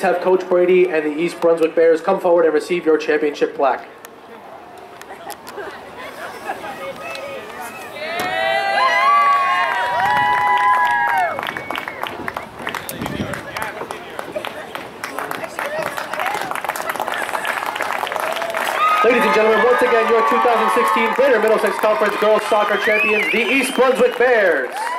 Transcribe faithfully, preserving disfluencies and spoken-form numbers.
have Coach Brady and the East Brunswick Bears come forward and receive your championship plaque. Ladies and gentlemen, once again, your two thousand sixteen Greater Middlesex Conference Girls Soccer Champions, the East Brunswick Bears.